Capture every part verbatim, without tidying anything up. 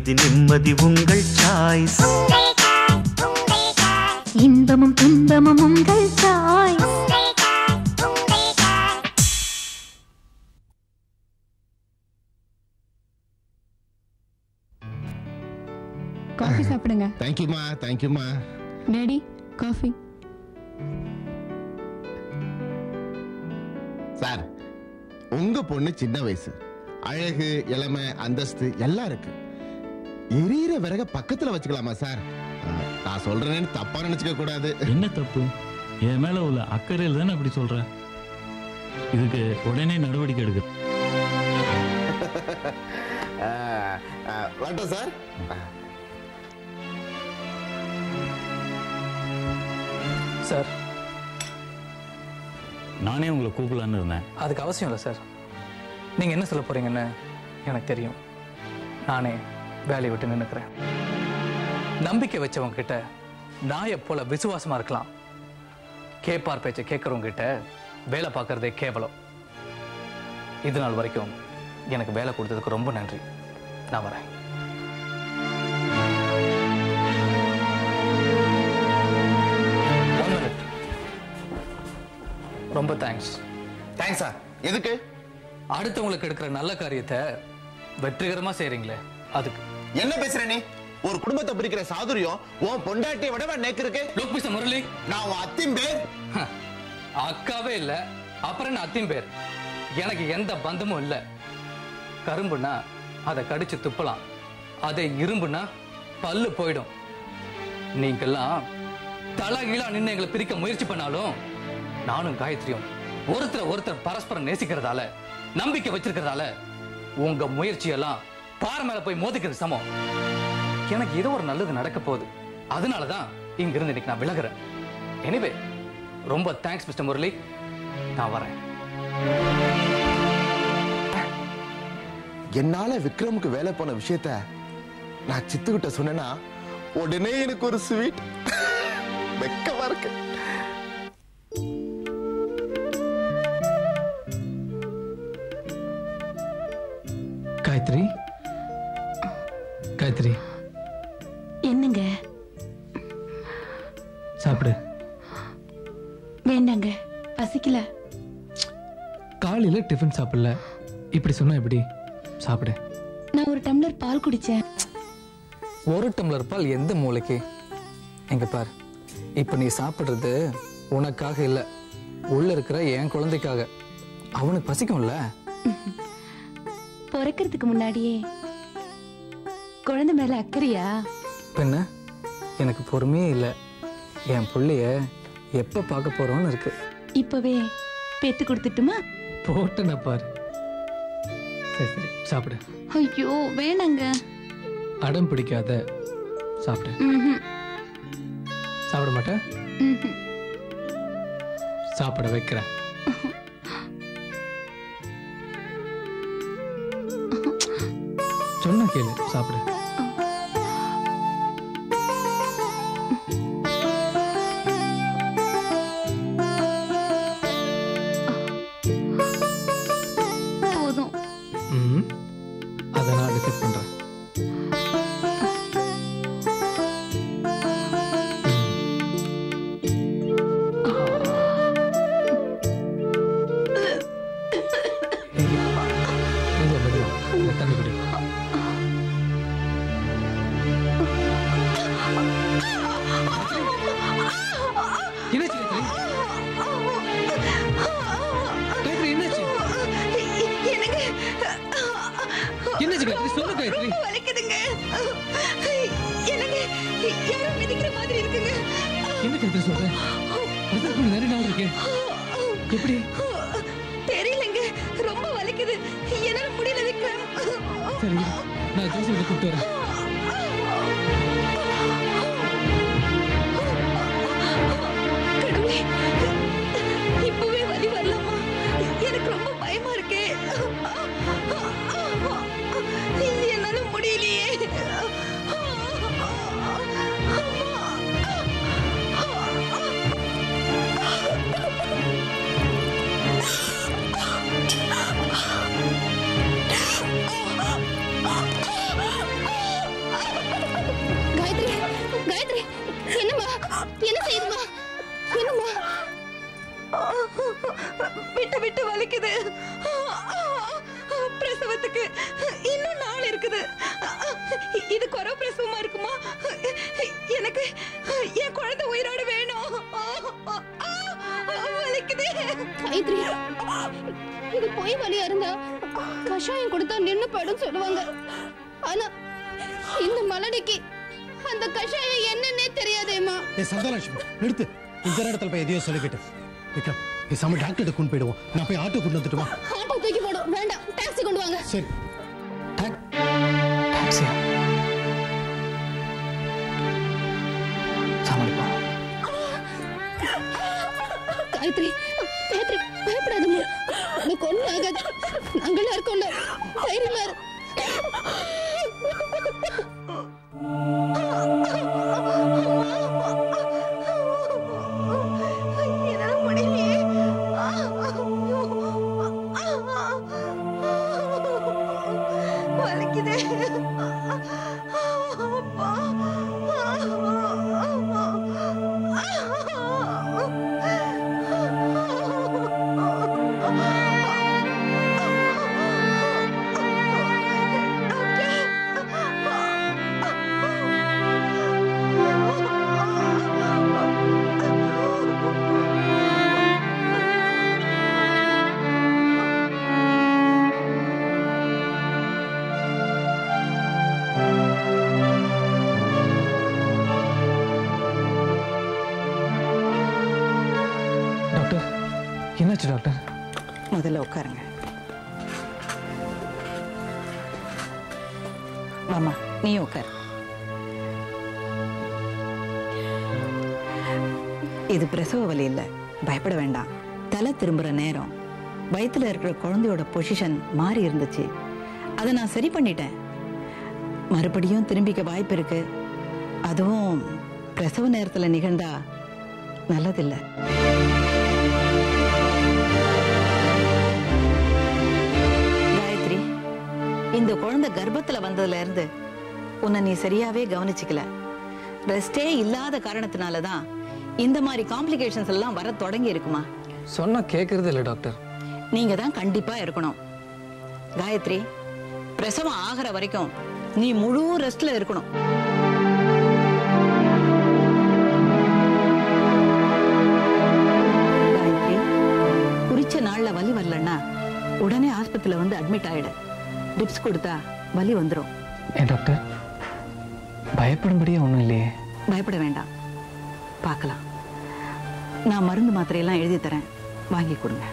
நிம்மதி நிம்மதி உங்கள் சாய்ஸ். இன்பமும் துன்பமும் உங்கள் சாய்ஸ். காஃபி சாப்பிடுங்க. தேங்க்யூமா தேங்க்யூமா. Daddy coffee. சார் உங்க பொண்ணு சின்ன வயசு, அழகு இளமை அந்தஸ்து எல்லாம் இருக்கு. எரியிற விறக பக்கத்துல வச்சுக்கலாமா சார்? நான் சொல்றேன்னு தப்பா நினைச்சுக்க கூடாது. என்ன தப்பு? என் மேல உள்ள அக்கறையில் தானே அப்படி சொல்ற. இதுக்கு உடனே நடவடிக்கை எடுக்க. வரட்டும் சார். சார் நானே உங்களை கூப்பிடலான்னு இருந்தேன். அதுக்கு அவசியம் இல்லை சார். நீங்கள் என்ன சொல்ல போறீங்கன்னு எனக்கு தெரியும். நானே வேலையை விட்டு நின்றுக்கிறேன். நம்பிக்கை வச்சவங்க கிட்ட நாயை போல விசுவாசமா இருக்கலாம். கேப்பார் பேச்சை கேட்கறவங்க கிட்ட வேலை பார்க்கறதே கேவலம். இது நாள் வரைக்கும் எனக்கு வேலை கொடுத்ததுக்கு ரொம்ப நன்றி. நான் வரேன். ரொம்ப தேங்க்ஸ். தேங்க்ஸா? எதுக்கு? அடுத்தவங்களுக்கு எடுக்கிற நல்ல காரியத்தை வெற்றிகரமா செய்றீங்களே அதுக்கு. என்ன பேசுற நீ? ஒரு குடும்பத்தை பிரிக்கிற சாதுரியம் உன் பொண்டாட்டியை விட நேக்கு இருக்கு. லோக் மிஸ்டர் முரளி, நான் உன் அத்தின் பேர். அக்காவே இல்ல, அப்புறம் என்ன அத்தின் பேர்? எனக்கு எந்த பந்தமும் இல்ல. கரும்புனா அதை கடிச்சு துப்பலாம், அதை இரும்புனா பல்லு போயிடும். நீங்கெல்லாம் தலகீழா நின்று எங்களை பிரிக்க முயற்சி பண்ணாலும் நானும் காயத்ரியும் ஒருத்தர் ஒருத்தர் பரஸ்பரம் நேசிக்கிறதால, நம்பிக்கை வச்சிருக்கிறதால உங்க முயற்சியெல்லாம் பாறை மேல போய் மோதிக்கிறது சமம். எனக்கு ஏதோ ஒரு நல்லது நடக்க போகுது. அதனாலதான் இங்க இருந்து இன்னைக்கு நான் விலகுறேன். எனிவே ரொம்ப தேங்க்ஸ் மிஸ்டர் முரளி. நான் வரேன். என்னால விக்ரமுக்கு வேலை போன விஷயத்த நான் சித்துக்கிட்ட சொன்னேன்னா உடனே எனக்கு ஒரு ஸ்வீட் வெக்கமா இருக்கு. காயத்ரி, காயத்ரி என்னங்க? சாப்பிடு. வேண்டாங்க, பசிக்கல. காலையில டிஃபன் சாப்பிடல, இப்படி சொன்னா எப்படி? சாப்பிடு. நான் ஒரு டம்ளர் பால் குடிச்சேன். ஒரு டம்ளர் பால் எந்த மூளைக்கு? எங்க பார், இப்ப நீ சாப்பிடுறது உனக்காக இல்ல, உள்ள இருக்கிற என் குழந்தைக்காக. அவனுக்கு பசிக்கும்ல. பிறக்கிறதுக்கு முன்னாடியே குழந்தை மேல அக்கறையா? பெண்ண, எனக்கு பொறுமையே இல்லை. என் பிள்ளைய எப்ப பார்க்க போறோம்னு இருக்கு. இப்பவே பேத்து கொடுத்துட்டுமா? போட்டன பாரு. சரி சரி சாப்பிடு. ஐயோ வேணாங்க. அடம் பிடிக்காத, சாப்பிடு. சாப்பிட மாட்டேன். சாப்பிட வைக்கிறேன். சொன்ன கேளு, சாப்பிடு. போதும். ம், அதை நான் டிசைட் பண்றேன். தண்ணி குடி. என்னாச்சு காயத்ரி? சொல்லு காயத்ரி. வலிக்குதுங்க. எனக்கு யாரோ மிதிக்கிற மாதிரி இருக்குங்க. என்ன காயத்ரி சொல்ற? அதற்கு நிறைய நாள் இருக்கு. எப்படி? தெரியலங்க, ரொம்ப வலிக்குது. என்னால முடியல விக்ரம். சரி, நான் ஜோசியை கூப்பிட்டு வரேன். கடவுளே, இப்பவே வலி வரலாமா? எனக்கு ரொம்ப பயமா இருக்கே. என்னால முடியலையே. வலிக்குது. பிரசவத்துக்கு இன்னும் நாள் இருக்குது. இது குறை பிரசவமா இருக்குமா? எனக்கு என் குழந்தை உயிரோடு வேணும். வலிக்குது. இது போய் வலியா இருந்தா கஷாயம் கொடுத்தா நின்னு போயிடும் சொல்லுவாங்க. ஆனா இந்த மலடிக்கு அந்த கஷாயம் என்னன்னே தெரியாதேம்மா. ஏ சந்தாலட்சுமி நிறுத்து. இந்த இடத்துல போய் எதையோ சொல்லிக்கிட்டு விக்ரம் பேசாம டாக்டர்கிட்ட கொண்டு போயிடுவோம். நான் போய் ஆட்டோ கொண்டு வந்துட்டுமா? ஆட்டோ தூக்கி போடும். வேண்டாம், டாக்ஸி கொண்டு வாங்க. சரி. டாக்ஸியா? சமாளிப்பா. காயத்ரி, காயத்ரி பயப்படாதம்மா. உனக்கு ஒன்றும் ஆகாது. நாங்களா இருக்கோம்ல, தைரியமா இரு. என்னாச்சு டாக்டர்? முதல்ல உட்காருங்க. மாமா நீ உட்கார். இது பிரசவ வலி இல்ல, பயப்பட வேண்டாம். தலை திரும்புற நேரம் வயித்துல இருக்கிற குழந்தையோட பொசிஷன் மாறி இருந்துச்சு. அதை நான் சரி பண்ணிட்டேன். மறுபடியும் திரும்பிக்க வாய்ப்பு இருக்கு. அதுவும் பிரசவ நேரத்துல நிகழ்ந்தா நல்லதில்லை. இந்த குழந்தை கர்ப்பத்துல வந்ததுல இருந்து உன்னை நீ சரியாவே கவனிச்சுக்கல. ரெஸ்டே இல்லாத காரணத்தினாலதான் இந்த மாதிரி காம்ப்ளிகேஷன்ஸ் எல்லாம் வர தொடங்கி இருக்குமா? சொன்னா கேக்குறது இல்ல டாக்டர். நீங்க தான் கண்டிப்பா இருக்கணும். காயத்ரி, பிரசவம் ஆகிற வரைக்கும் நீ முழு ரெஸ்ட்ல இருக்கணும். காயத்ரி, குறிச்ச நாள்ல வலி வரலன்னா உடனே ஆஸ்பத்திரியில வந்து அட்மிட் ஆயிடு. டிப்ஸ் கொடுத்தா வலி வந்துடும். ஏன் டாக்டர், பயப்படும்படியே ஒன்றும் இல்லையே? பயப்பட வேண்டாம், பார்க்கலாம். நான் மருந்து மாத்திரையெல்லாம் எழுதி தரேன், வாங்கி கொடுங்க.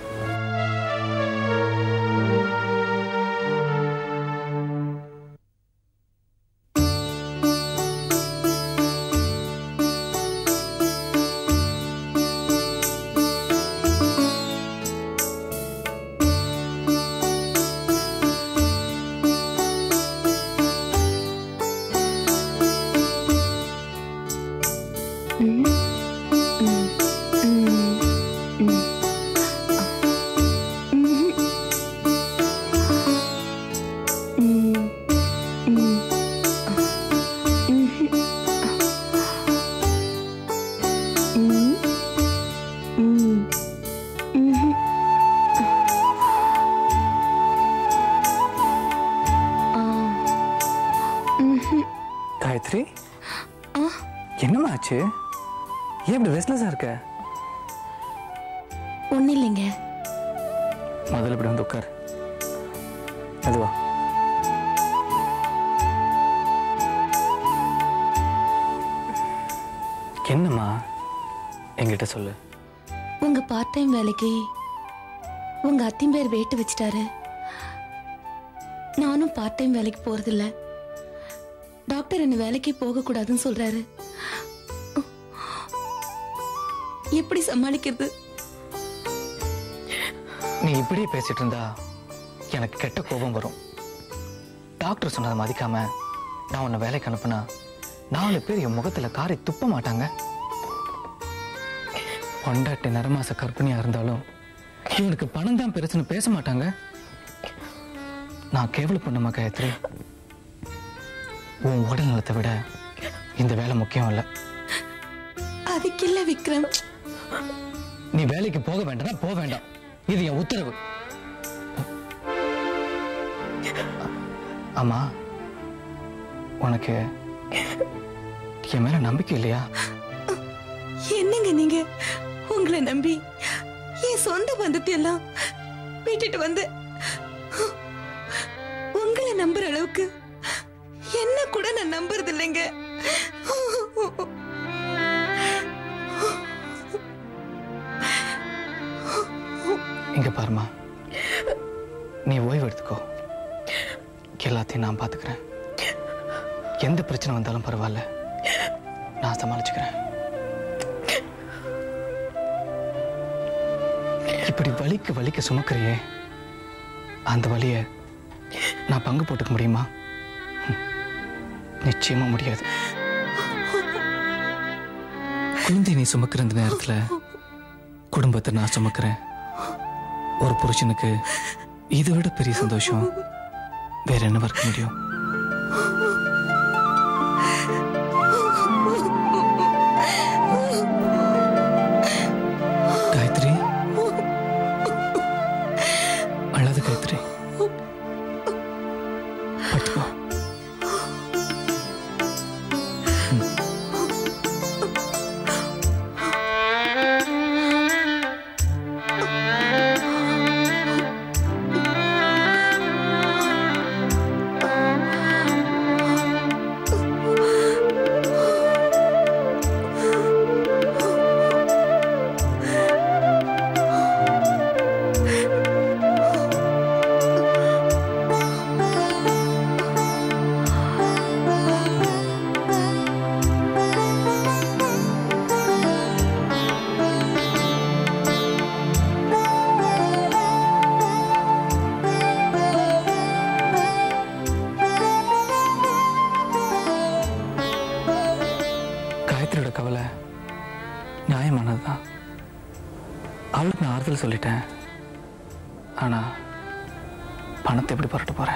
காயத்ரி, என்னமா ஆச்சு? ஏன் இப்படி ரெஸ்ட்லெஸ்ஸா இருக்க? ஒன்னும் இல்லைங்க. முதல்ல இப்படி வந்து உட்கார். அதுவா என்னம்மா, என்கிட்ட சொல்லு. உங்க பார்ட் டைம் வேலைக்கு உங்க அத்தின் பேர் வேட்டு வச்சிட்டாரு. நானும் பார்ட் டைம் வேலைக்கு போறதில்ல. டாக்டர் என்ன வேலைக்கு போக கூடாதுன்னு சொல்றாரு. எப்படி சமாளிக்கிறது? நீ இப்படியே பேசிட்டு இருந்தா எனக்கு கெட்ட கோபம் வரும். டாக்டர் சொன்னதை மதிக்காம நான் உன்னை வேலைக்கு அனுப்புனா நாலு பேர் என் முகத்துல காரி துப்ப மாட்டாங்க. பொண்டாட்டி நரமாச கர்ப்பிணியா இருந்தாலும் இவனுக்கு பணம் தான் பெருசுன்னு பேச மாட்டாங்க. நான் கேவல பண்ணுமா காயத்ரி? உன் உடல் நலத்தை விட இந்த வேலை முக்கியம் இல்ல. அதுக்கு இல்ல விக்ரம். நீ வேலைக்கு போக வேண்டாம், போக வேண்டாம். இது என் உத்தரவு. அம்மா, உனக்கு என் மேல நம்பிக்கை இல்லையா? என்னங்க நீங்க உங்களை நம்பி என் சொந்த பந்தத்தை எல்லாம் விட்டுட்டு வந்து உங்களை நம்புற அளவுக்கு என்ன கூட நான் நம்புறது இல்லைங்க. இங்க பாருமா, நீ ஓய்வு எடுத்துக்கோ. எல்லாத்தையும் நான் பாத்துக்கிறேன். எந்த பிரச்சனை வந்தாலும் பரவாயில்ல, நான் சமாளிச்சுக்கிறேன். இப்படி வலிக்கு வலிக்க சுமக்கிறியே, அந்த வலிய நான் பங்கு போட்டுக்க முடியுமா? நிச்சயமா முடியாது. குழந்தை நீ சுமக்கிற அந்த நேரத்துல குடும்பத்தை நான் சுமக்கிறேன். ஒரு புருஷனுக்கு இதை விட பெரிய சந்தோஷம் வேற என்ன இருக்க முடியும்? காயத்ரி, அழாத காயத்ரி, பட்டுக்கோ. கவலை நியாயமானதுதான். அவளுக்கு நான் ஆறுதல் சொல்லிட்டேன். ஆனா பணத்தை எப்படி புரட்ட போறேன்?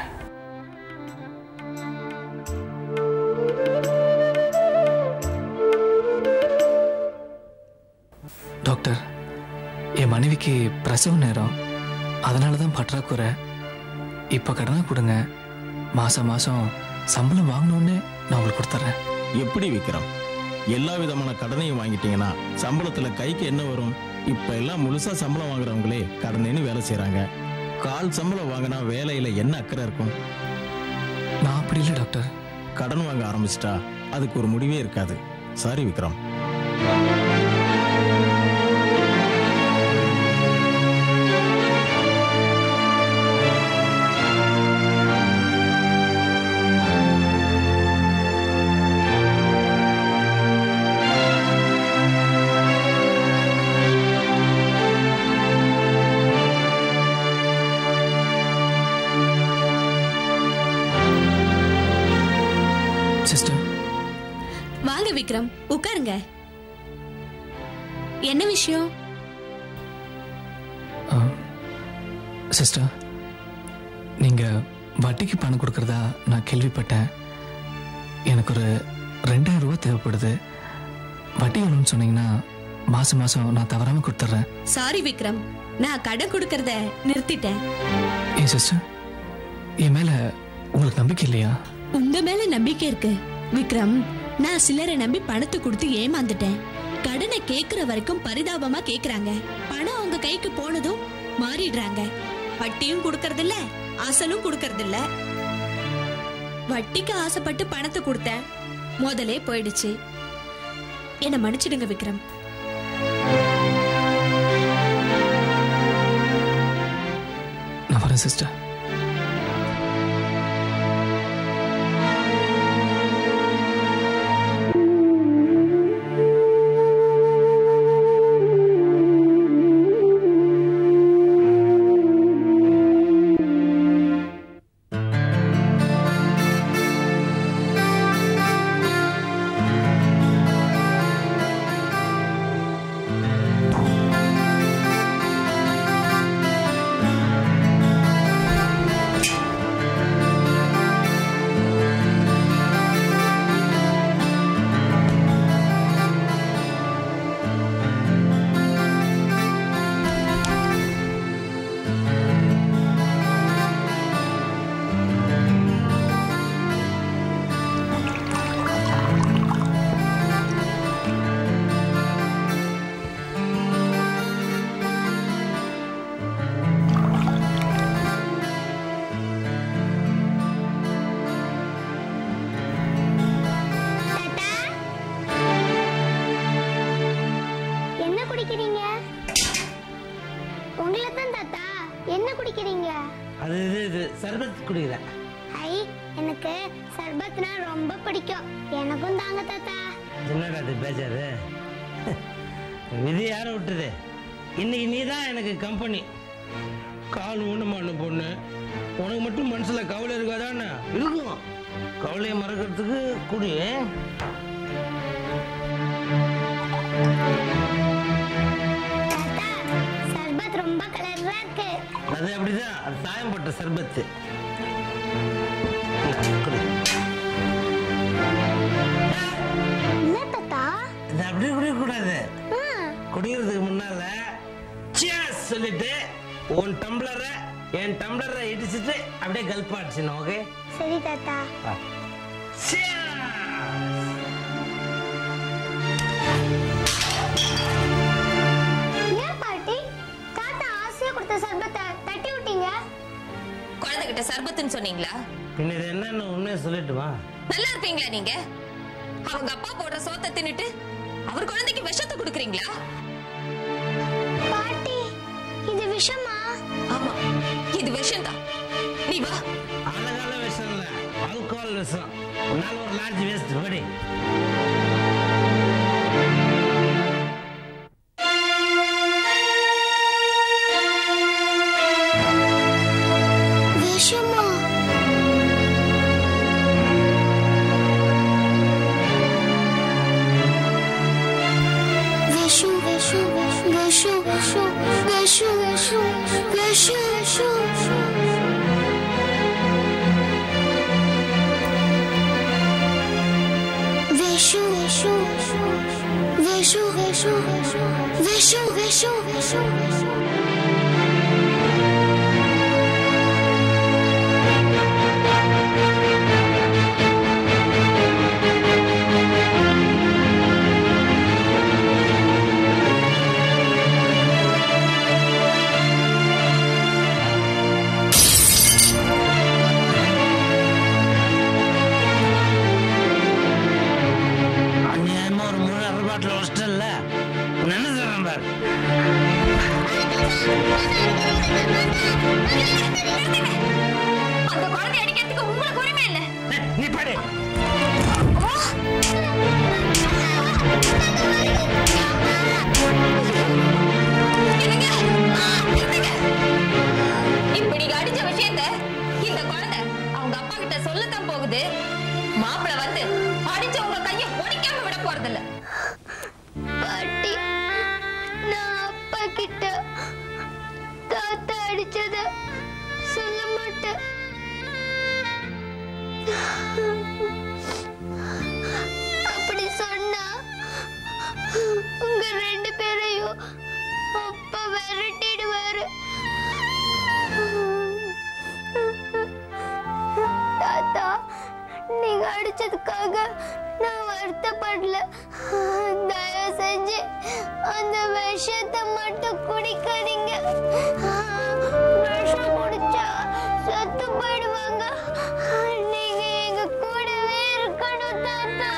டாக்டர், என் மனைவிக்கு பிரசவ நேரம், அதனாலதான் பற்றாக்குறை. இப்ப கடனை கொடுங்க, மாசம் மாசம் சம்பளம் வாங்கணும்னு நான் உங்களுக்கு கொடுத்துறேன். எப்படி விக்ரம், எல்லா விதமான கடனையும் வாங்கிட்டீங்கன்னா சம்பளத்துல கைக்கு என்ன வரும்? இப்ப எல்லாம் முழுசா சம்பளம் வாங்குறவங்களே கடனேன்னு வேலை செய்யறாங்க. கால் சம்பளம் வாங்கினா வேலையில என்ன அக்கறை இருக்கும்? நான் அப்படி இல்லை டாக்டர். கடன் வாங்க ஆரம்பிச்சிட்டா அதுக்கு ஒரு முடிவே இருக்காது. சாரி விக்ரம். சிஸ்டர், வாங்க விக்ரம், உட்காருங்க. என்ன விஷயம்? சிஸ்டர், நீங்க வட்டிக்கு பணம் கொடுக்கறதா நான் கேள்விப்பட்டேன். எனக்கு ஒரு ரெண்டாயிரம் ரூபாய் தேவைப்படுது. வட்டி எவ்வளோன்னு சொன்னீங்கன்னா மாசம் மாசம் நான் தவறாம கொடுத்துட்றேன். சாரி விக்ரம், நான் கடன் கொடுக்கறத நிறுத்திட்டேன். ஏன் சிஸ்டர், என் மேல உங்களுக்கு நம்பிக்கை இல்லையா? உங்க மேல நம்பிக்கை இருக்கு விக்ரம். நான் சிலரை நம்பி பணத்தை கொடுத்து ஏமாந்துட்டேன். கடனை கேக்குற வரைக்கும் பரிதாபமா கேக்குறாங்க. பணம் அவங்க கைக்கு போனதும் மாறிடுறாங்க. வட்டியும் கொடுக்கறது இல்ல, அசலும் கொடுக்கறது இல்ல. வட்டிக்கு ஆசைப்பட்டு பணத்தை கொடுத்தேன், முதலே போயிடுச்சு. என்ன மன்னிச்சிடுங்க விக்ரம். நான் வரேன் சிஸ்டர். குடிக்கிறீங்க? அது இது இது சர்பத் குடிக்கிறேன். ஐ, எனக்கு சர்பத்னா ரொம்ப பிடிக்கும். எனக்கும் தாங்க தாத்தா. என்னடா அது பேஜாரு? விதி யாரை விட்டுது? இன்னைக்கு நீ தான் எனக்கு கம்பெனி. கால் ஊனமான பொண்ணு, உனக்கு மட்டும் மனசுல கவலை இருக்காதான்னு? இருக்கும். கவலையை மறக்கிறதுக்கு குடி. சர்பத் ரொம்ப கலரா இருக்கு. அது அப்படிதான், அது சாயம் போட்ட சர்பத்து. என்ன தாத்தா? இது அப்படியே குடிக்கக்கூடாது. குடிக்கிறதுக்கு முன்னால சியர்ஸ் சொல்லிட்டு உன் டம்ளரை என் டம்ளரை இடிச்சிட்டு அப்படியே கல்பா அடிச்சிடணும். ஓகே? சரி தாத்தா. ஏன் பாட்டி தாத்தா ஆசையா கொடுத்த சர்பத்தை தட்டி விட்டீங்க? குழந்தைகிட்ட சர்பத்துன்னு சொன்னீங்களா? பின்ன இது என்னன்னு உண்மையை சொல்லிட்டுமா? நல்லா இருப்பீங்களா நீங்க? அவங்க அப்பா போடுற சோத்தை தின்னுட்டு அவர் குழந்தைக்கு விஷத்தை கொடுக்குறீங்களா? பாட்டி, இது விஷமா? ஆமா, இது விஷம் தான். நீ வா. அழகால விஷம் இல்ல, ஆல்கஹால் விஷம். உன்னால ஒரு லார்ஜ் வேஸ்ட் படி. விஷமா? விஷம் விஷம் விஷம் விஷம் விஷம் விஷம் விஷம் விஷம் Vishu, Vishu, Vishu, Vishu, Vishu, Vishu, Vishu, Vishu. அந்த குழந்தை அடிக்கிறதுக்கு உங்களுக்கு உரிமை இல்ல. நீ பாடு. இப்ப நீங்க அடிச்ச விஷயத்த இந்த குழந்தை அவங்க அப்பா கிட்ட சொல்லத்தான் போகுது. மாப்பிள வந்து அடிச்சு உங்க கையை ஒடிக்காம விட போறது இல்ல. பாட்டி, நான் அப்பா கிட்ட தாத்தா அடிச்சத சொல்ல மாட்டேன். அப்படி சொன்னா உங்க ரெண்டு பேரையும் அப்பா விரட்டிடுவாரு. தாத்தா, நீங்க அடிச்சதுக்காக நான் வருத்தப்படல. தயவு செஞ்சு அந்த விஷத்தை மட்டும் குடிக்காதீங்க. விஷம் குடிச்சா செத்து போயிடுவாங்க. நீங்க எங்க கூடவே இருக்கணும் தாத்தா.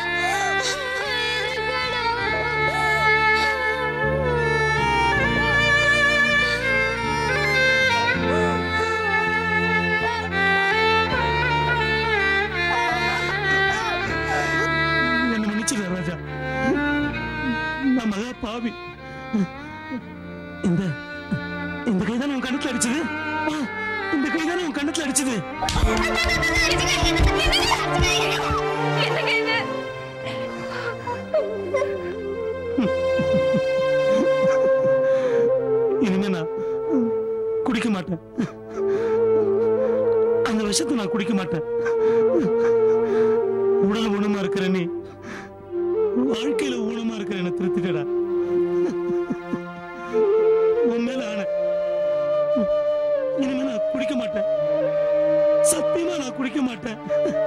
என்ன மன்னிச்சிட ராஜா, நான் மகா பாவி. இந்த இந்த கைதான் உன் கணத்துல அடிச்சது. இந்த கைதான் உன் கணத்துல அடிச்சது. இனிமே நான் குடிக்க மாட்டேன். அந்த விஷத்தை நான் குடிக்க மாட்டேன். உடல் ஊனமா இருக்கிற நீ வாழ்க்கையில ஊனமா இருக்கிற என்ன திருத்திட்டடா. உன் மேல ஆன இனிமே நான் குடிக்க மாட்டேன். சத்தியமா நான் குடிக்க மாட்டேன்.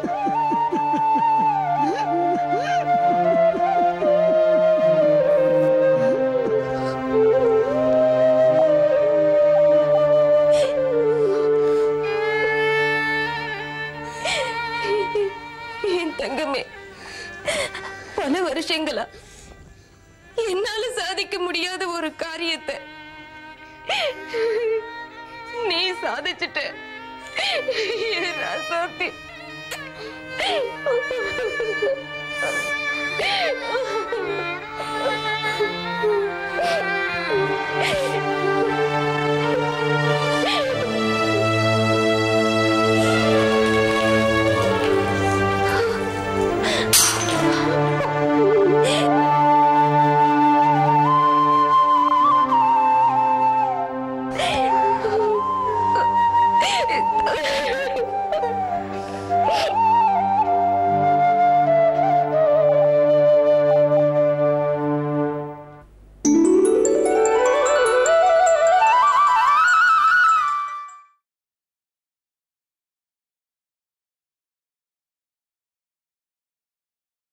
என் தங்கமே, பல வருஷங்களா என்னால சாதிக்க முடியாத ஒரு காரியத்தை நீ சாதிச்சுட்டேன். நான் சாத்தி